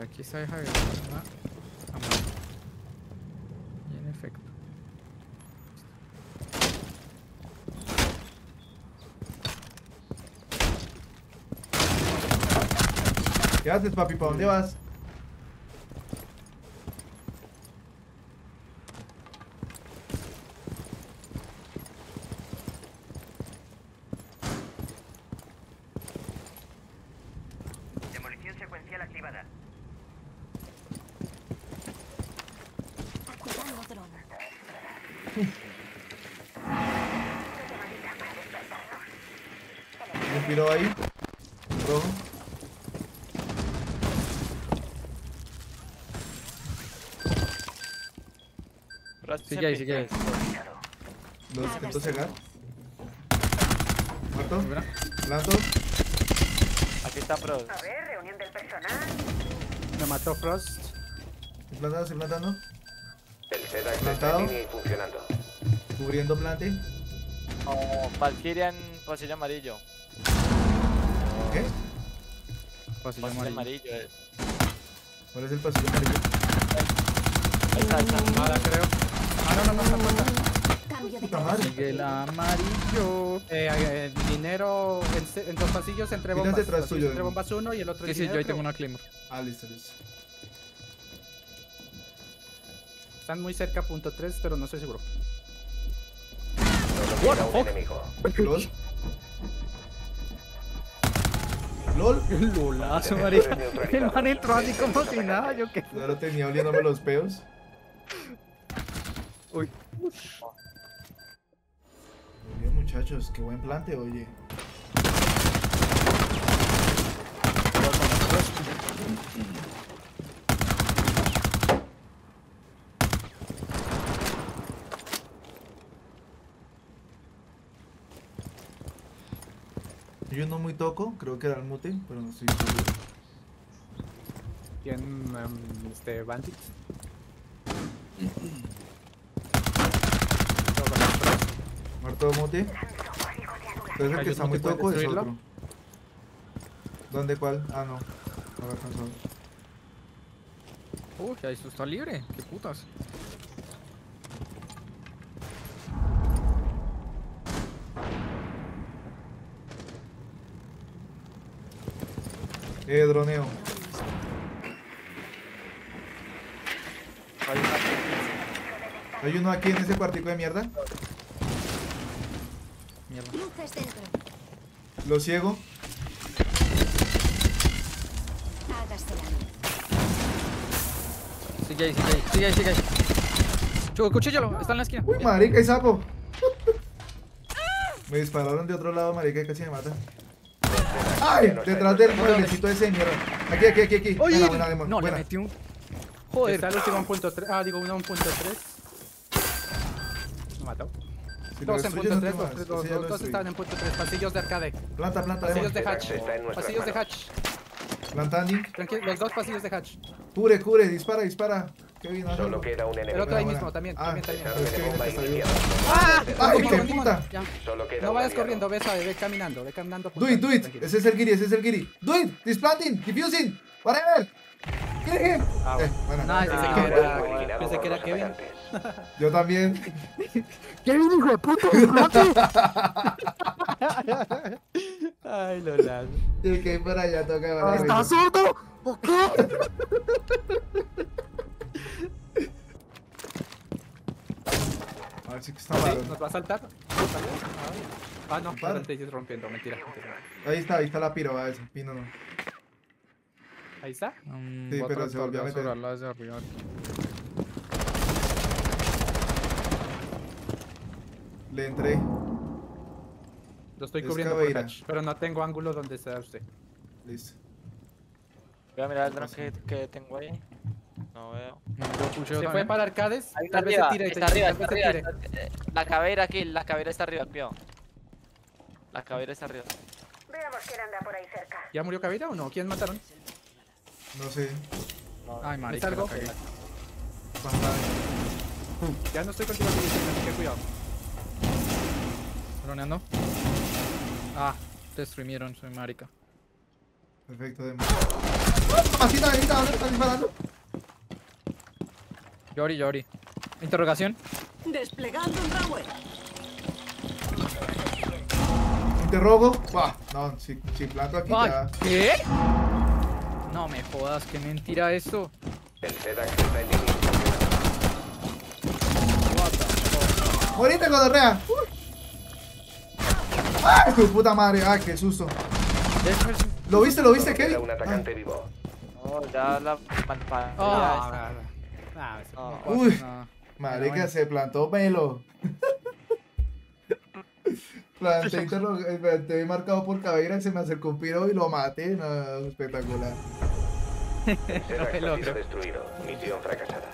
aquí está Javier. Y en efecto. ¿Qué haces, papi? ¿Para dónde vas? Demolición secuencial activada. Activando dron. Un piro ahí. Rojo. Sigue ahí, sigue ahí. Los intento cegar. Muerto. Mira. Planto. Aquí está Pro. A ver, reunión del personal. Me mató Frost. Estoy plantando, estoy plantando. El SEDA está Plantado. en línea y funcionando. Cubriendo plante. Oh, Valkyria en pasillo amarillo. ¿Qué? Pasillo Pasillo amarillo. amarillo. ¿Cuál es el pasillo amarillo? Ahí está, ahí está. Nada, creo. Ah, no, está puerta. Cambio de Puta madre. Sigue el amarillo. Dinero en dos pasillos entre Tienes bombas. detrás Pasillos tuyo, entre Demo. bombas uno y el otro Sí, es sí, yo dinero, ahí tengo creo. una Claymore. Ah, listo, listo. Están muy cerca, punto 3, pero no estoy seguro. Solo queda un enemigo. LOL. LOL. Lolazo, Defensores marica. El neutralizados. man entró así como si nada, yo qué. Ya lo tenía oliéndome los peos. Uy. Muy bien, muchachos. Qué buen plante, oye. Yo no muy toco, creo que era el mute, pero no estoy seguro. ¿Quién? Bandit. Muerto mute. Entonces el que está muy toco es otro. ¿Dónde cuál? Ah, no. No me alcanzó. Uy, ahí esto está libre. Qué putas. Droneo. Hay una. ¿Hay uno aquí en ese cuartico de mierda? Mierda. luces dentro. Lo ciego. Hágase daño. Sigue ahí, sigue ahí, sigue ahí, sigue ahí. Cuchíllalo, está en la esquina. Uy, marica y sapo. Me dispararon de otro lado, marica, y casi me matan. ¡Ay! Detrás del mueblecito ese de mierda. Aquí, aquí, aquí, aquí. Oye, Buena, buena, Demon. no, le Buena. metí un. Joder. Está el último en punto 3. Ah, digo, uno en punto 3. Me mató. Si lo Dos en destruyes, punto no 3, te muevas. Ese ya lo dos destruí. estaban en punto 3. Pasillos de arcade. Planta, planta, Pasillos Demon. de hatch. Está en nuestras Pasillos de manos. hatch. Plantando. Tranquilo, los dos pasillos de hatch. Cubre, cubre, dispara, dispara. Qué no, Solo queda un El enemigo. otro ahí buena. mismo, también. Ah, También. pero es que viene Bomba que está bien. iniciada. ¡Ay, Dimon, qué Dimon, puta! ya. Solo queda No un vayas aliado. corriendo, ve suave, ve caminando. Do it, do it. Tranquilo. Ese es el Giri, ese es el Giri. Do it, displanting, diffusing, whatever. Kill him. Ah, bueno. Bueno. Nice. Pensé que era, Eliminado pensé por que era los Kevin. atacantes. Yo también. Kevin, hijo de puta, desplante. Ay, Lola. El que hay por allá toca para ¿Estás sordo? ¿O qué? A ver si está malo. ¿Nos va a saltar? Ah, no, Para. pero te estoy rompiendo, mentira. Ahí está la piro, a ver, pino no. Ahí está. Sí, pero se volvió a meter. Desde arriba. Le entré. Lo estoy Es cubriendo por Caveira. hatch, pero no tengo ángulo donde sea usted. Listo. Voy a mirar el dron que tengo ahí. No veo. Yo pusheo Se fue también. para arcades, Ahí está tal vez se arriba, tire. está arriba, tal está vez se arriba. tire. La caveira aquí, la caveira está arriba, cuidado. La caveira está arriba. Veamos quién anda por ahí cerca. ¿Ya murió Caveira o no? ¿Quién mataron? No sé. No, Ay, ¿Me marica, salgo? la cagué. Ya no estoy contigo aquí, así que cuidado. Droneando. Ah, te streamieron, soy marica. Perfecto, Demo. Masita, Benita, ¿dónde están disparando? Yori. Interrogación. Desplegando un Rawer. Interrogo. Buah, no, si planto aquí Ay, ya. ¿qué? No me jodas, qué mentira esto. El SEDAX está en inicio. ¡Morite, Godorrea! ¡Ay, tu puta madre! ¡Ay, qué susto! ¿Lo viste, Queda Kevin? un atacante vivo. No, ya la malparida Ah. esta. No, No. Uy, No. marica, bueno. se plantó pelo. Planté marcado por Caveira, se me acercó un piro y lo maté. No, espectacular. El SEDAX ha sido logro. destruido. Misión fracasada.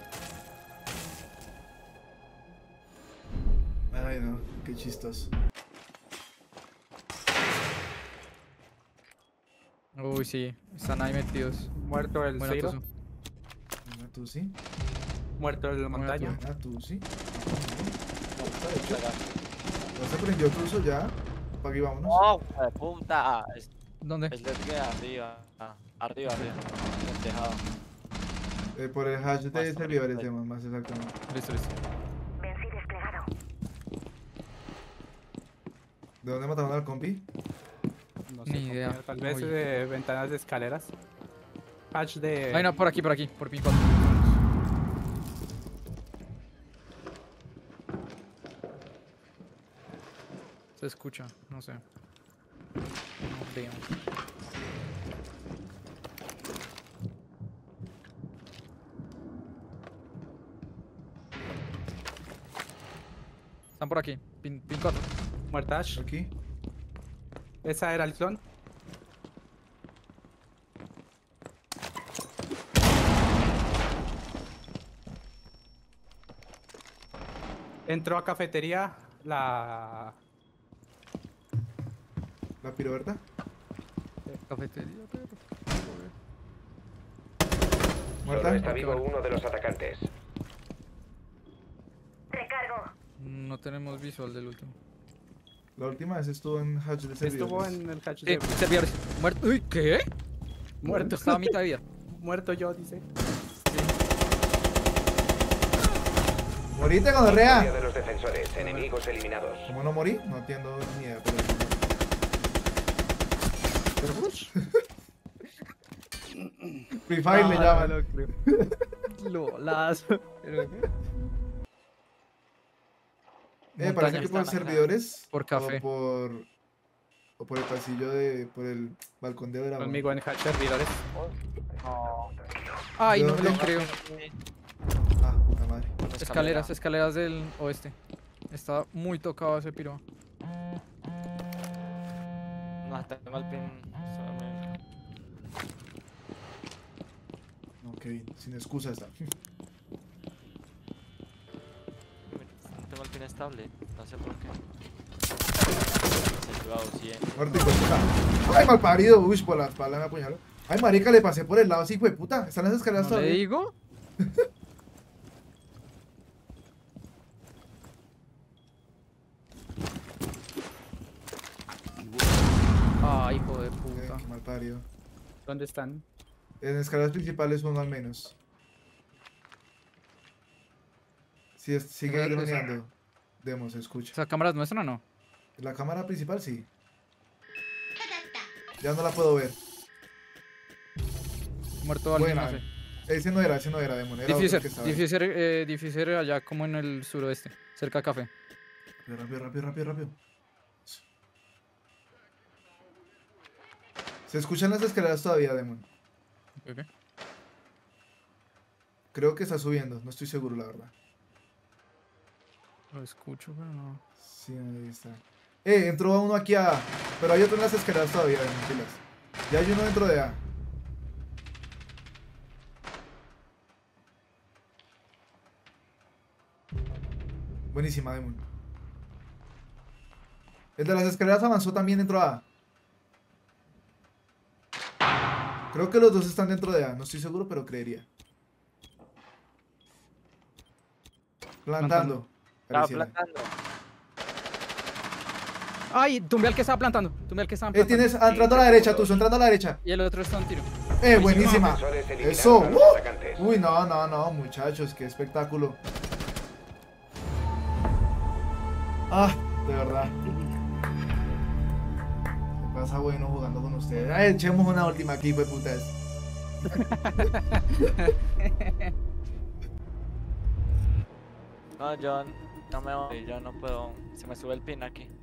Ay, no, qué chistoso. Uy, sí, están ahí metidos. muerto el Bueno, Ciro. Tuzo. Buena tú sí. Muerto el montaña. Buena tú sí. ¿No se prendió Tuzo ya? ¿Para aquí vámonos? ¡Oh, hijo de puta! ¿Dónde? Es de arriba. Arriba. En el tejado. Por el hash de Más servidores, ahí. más exactamente. Listo. Vencí desplegado. ¿De dónde mataron al compi? No sé, Ni idea. compañero, tal vez Uy. de ventanas de escaleras. Patch de... Ay, no, por aquí, por Pink 4. Se escucha, no sé. No veo. Están por aquí, Pink 4. Muertash. Aquí. Esa era el clon. Entró a cafetería la... La piroberta. Cafetería, pero... Muerta. Solo está vivo uno de los atacantes. Recargo. No tenemos visual del último. La última vez estuvo en hash de servidores. Estuvo en el hatch Sí, de... servidores. Muerto. Uy, ¿qué? Muerto. Estaba a mitad de vida. Muerto yo, dice. ¡Morite, Victoria Godorrea! de los defensores. Enemigos eliminados. ¿Cómo no morí? No entiendo ni idea, pero... Free Fire le llaman. Lolazo. Parece que por está servidores. Por café. O por el pasillo de. Por el balcón de dragón. Conmigo en hatch servidores. No. Ay, ¿De no me dónde? lo creo. Ah, puta madre. Escaleras del oeste. Está muy tocado ese piro. No, tengo el pin. No, Kevin, sin excusa está. Tengo el pin estable. No sé por qué. Se llevado 100. Muerto, hijo de puta. Ay, mal parido. Uy, por la espalda me apuñaló. Ay, marica, le pasé por el lado así, hijo de puta. Están las escaleras ¿No le todavía. digo? Ay, hijo de puta. Qué mal parido. ¿Dónde están? En escaleras principales uno al menos. Si sigue Creo que droneando. Demos, escucha. ¿Esa cámara es nuestra o no? La cámara principal sí. Ya no la puedo ver. Muerto alguien, Buena. no sé. Ese no era, Demon. Era otro Diffuser, que estaba ahí. diffuser allá como en el suroeste, cerca de café. Rápido. Se escuchan las escaleras todavía, Demon. Ok. Creo que está subiendo, no estoy seguro, la verdad. Lo escucho, pero no. Sí, ahí está. Entró uno aquí a A. Pero hay otro en las escaleras todavía, Demon, pilas. Ya hay uno dentro de A. Buenísima, Demon. El de las escaleras avanzó también dentro de A. Creo que los dos están dentro de A. No estoy seguro, pero creería. Plantando. Estaba Pareciera. plantando. Ay, tumbé al que estaba plantando. Tienes entrando a la derecha, Tuzo, entrando a la derecha. Y el otro está un tiro. Buenísima. Defensores eliminaron Eso. a los atacantes. Uy, no, muchachos, qué espectáculo. Ah, de verdad. Se pasa bueno jugando con ustedes. Ay, echemos una última aquí, pues putas. No, yo no me voy, yo no puedo. Se me sube el pin aquí.